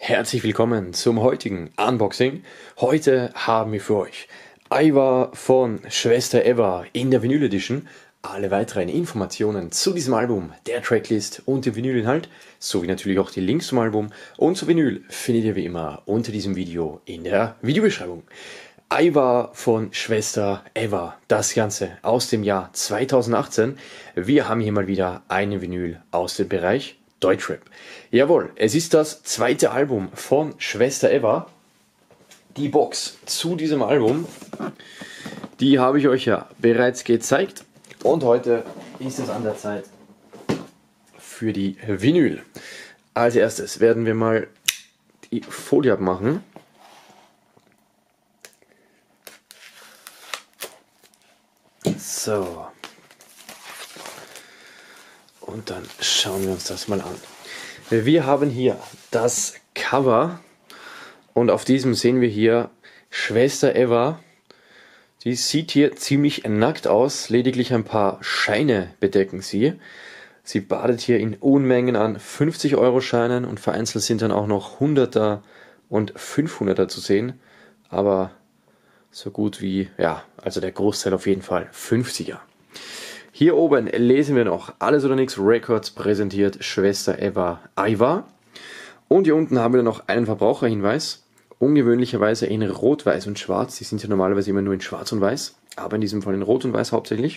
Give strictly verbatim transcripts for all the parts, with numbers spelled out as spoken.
Herzlich willkommen zum heutigen Unboxing. Heute haben wir für euch Aiwa von Schwester Eva in der Vinyl Edition. Alle weiteren Informationen zu diesem Album, der Tracklist und dem Vinylinhalt, sowie natürlich auch die Links zum Album und zur Vinyl findet ihr wie immer unter diesem Video in der Videobeschreibung. Aiwa von Schwester Eva, das Ganze aus dem Jahr zweitausendachtzehn. Wir haben hier mal wieder eine Vinyl aus dem Bereich Deutschrap. Jawohl, es ist das zweite Album von Schwester Eva. Die Box zu diesem Album, die habe ich euch ja bereits gezeigt. Und heute ist es an der Zeit für die Vinyl. Als erstes werden wir mal die Folie abmachen. So. Und dann schauen wir uns das mal an. Wir haben hier das Cover und auf diesem sehen wir hier Schwester Eva. Die sieht hier ziemlich nackt aus, lediglich ein paar Scheine bedecken sie. Sie badet hier in Unmengen an fünfzig Euro Scheinen und vereinzelt sind dann auch noch hunderter und fünfhunderter zu sehen. Aber so gut wie, ja, also der Großteil auf jeden Fall fünfziger. Hier oben lesen wir noch Alles oder Nix Records präsentiert Schwester Eva Aiwa. Und hier unten haben wir noch einen Verbraucherhinweis. Ungewöhnlicherweise in Rot, Weiß und Schwarz. Die sind ja normalerweise immer nur in Schwarz und Weiß, aber in diesem Fall in Rot und Weiß hauptsächlich.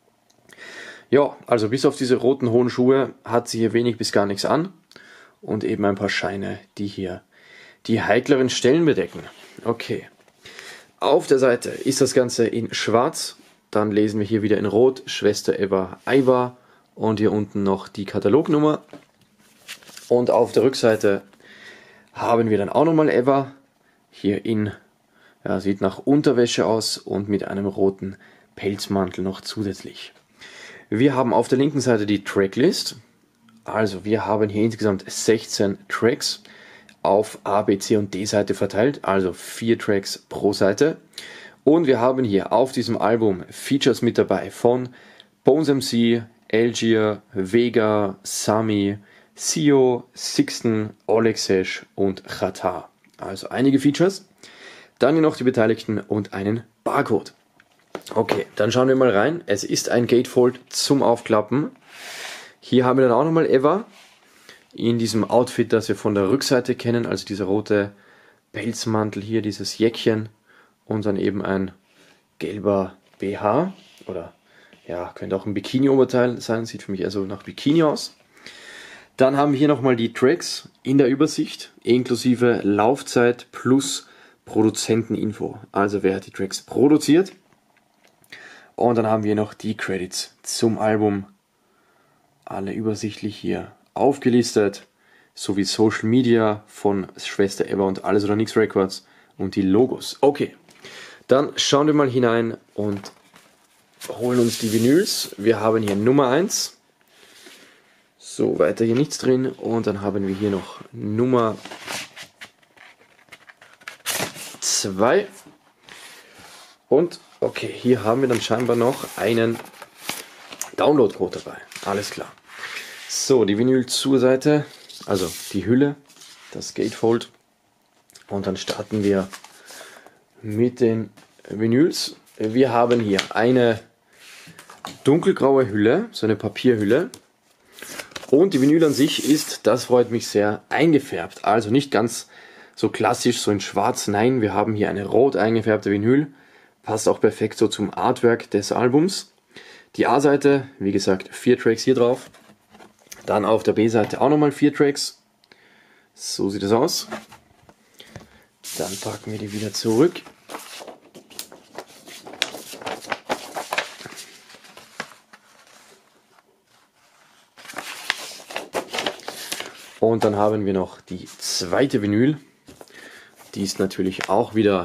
Ja, also bis auf diese roten hohen Schuhe hat sie hier wenig bis gar nichts an. Und eben ein paar Scheine, die hier die heikleren Stellen bedecken. Okay. Auf der Seite ist das Ganze in Schwarz. Dann lesen wir hier wieder in Rot Schwester Eva Aiwa und hier unten noch die Katalognummer. Und auf der Rückseite haben wir dann auch nochmal Eva. Hier in, ja, sieht nach Unterwäsche aus und mit einem roten Pelzmantel noch zusätzlich. Wir haben auf der linken Seite die Tracklist. Also wir haben hier insgesamt sechzehn Tracks auf A, B, C und D Seite verteilt. Also vier Tracks pro Seite. Und wir haben hier auf diesem Album Features mit dabei von Bones M C, Algier, Vega, Sami, Sio, Sixten, Olexesh und Xatar. Also einige Features. Dann hier noch die Beteiligten und einen Barcode. Okay, dann schauen wir mal rein. Es ist ein Gatefold zum Aufklappen. Hier haben wir dann auch nochmal Eva in diesem Outfit, das wir von der Rückseite kennen. Also dieser rote Pelzmantel hier, dieses Jäckchen. Und dann eben ein gelber B H oder ja, könnte auch ein Bikini-Oberteil sein, sieht für mich eher so nach Bikini aus. Dann haben wir hier nochmal die Tracks in der Übersicht, inklusive Laufzeit plus Produzenteninfo. Also wer hat die Tracks produziert. Und dann haben wir noch die Credits zum Album, alle übersichtlich hier aufgelistet, sowie Social Media von Schwester Eva und Alles oder Nix Records und die Logos. Okay. Dann schauen wir mal hinein und holen uns die Vinyls. Wir haben hier Nummer eins. So, weiter hier nichts drin. Und dann haben wir hier noch Nummer zwei. Und, okay, hier haben wir dann scheinbar noch einen Download-Code dabei. Alles klar. So, die Vinyl zur Seite. Also die Hülle, das Gatefold. Und dann starten wir mit den Vinyls. Wir haben hier eine dunkelgraue Hülle, so eine Papierhülle. Und die Vinyl an sich ist, das freut mich sehr, eingefärbt. Also nicht ganz so klassisch, so in schwarz. Nein, wir haben hier eine rot eingefärbte Vinyl. Passt auch perfekt so zum Artwork des Albums. Die A-Seite, wie gesagt, vier Tracks hier drauf. Dann auf der B-Seite auch nochmal vier Tracks. So sieht es aus. Dann packen wir die wieder zurück. Und dann haben wir noch die zweite Vinyl. Die ist natürlich auch wieder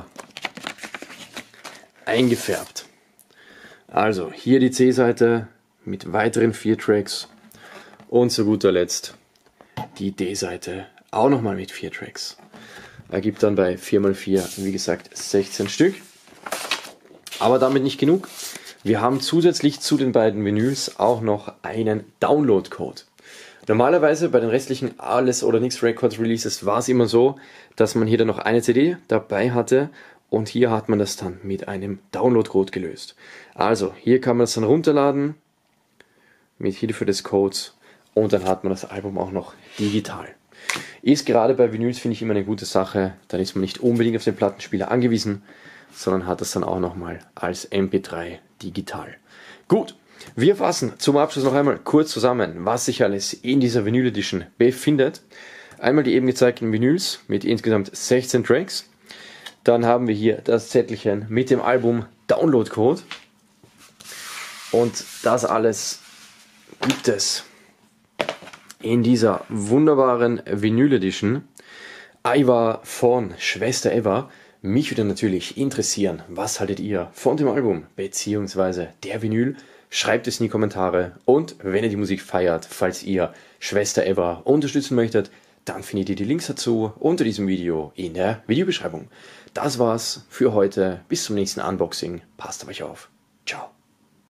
eingefärbt. Also hier die C-Seite mit weiteren vier Tracks. Und zu guter Letzt die D-Seite auch nochmal mit vier Tracks. Ergibt dann bei vier mal vier, wie gesagt, sechzehn Stück. Aber damit nicht genug. Wir haben zusätzlich zu den beiden Vinyls auch noch einen Download-Code. Normalerweise bei den restlichen Alles oder Nichts Records Releases war es immer so, dass man hier dann noch eine C D dabei hatte und hier hat man das dann mit einem Download-Code gelöst. Also hier kann man das dann runterladen mit Hilfe des Codes und dann hat man das Album auch noch digital. Ist gerade bei Vinyls, finde ich, immer eine gute Sache, dann ist man nicht unbedingt auf den Plattenspieler angewiesen, sondern hat das dann auch nochmal als M P drei digital. Gut, wir fassen zum Abschluss noch einmal kurz zusammen, was sich alles in dieser Vinyl Edition befindet. Einmal die eben gezeigten Vinyls mit insgesamt sechzehn Tracks. Dann haben wir hier das Zettelchen mit dem Album Download-Code. Und das alles gibt es in dieser wunderbaren Vinyl Edition. Aiwa von Schwester Eva. Mich würde natürlich interessieren, was haltet ihr von dem Album bzw. der Vinyl? Schreibt es in die Kommentare und wenn ihr die Musik feiert, falls ihr Schwester Eva unterstützen möchtet, dann findet ihr die Links dazu unter diesem Video in der Videobeschreibung. Das war's für heute. Bis zum nächsten Unboxing. Passt auf euch auf. Ciao.